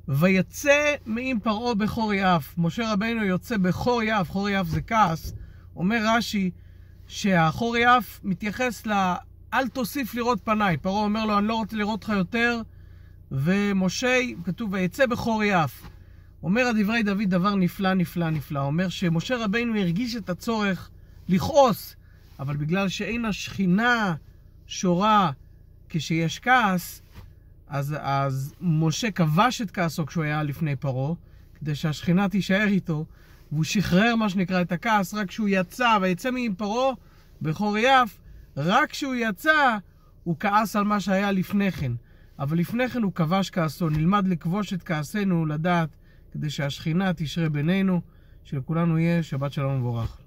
ויצא מעם פרעה בחור יאף. משה רבינו יוצא בחור יאף, חור יאף זה כעס. אומר רש"י שהחור יאף מתייחס אל תוסיף לראות פניי. פרעה אומר לו, אני לא רוצה לראות לך יותר, ומשה, כתוב, ויצא בחור יאף. אומר הדברי דוד דבר נפלא, נפלא, נפלא. אומר שמשה רבינו הרגיש את הצורך לכעוס, אבל בגלל שאין השכינה שורה כשיש כעס, אז משה כבש את כעסו כשהוא היה לפני פרעה, כדי שהשכינה תישאר איתו, והוא שחרר מה שנקרא את הכעס רק כשהוא יצא, ויצא מעם פרעה בחור יאף, רק כשהוא יצא הוא כעס על מה שהיה לפני כן. אבל לפני כן הוא כבש כעסו. נלמד לכבוש את כעסנו, לדעת, כדי שהשכינה תשרה בינינו, שלכולנו יהיה שבת שלום וברך.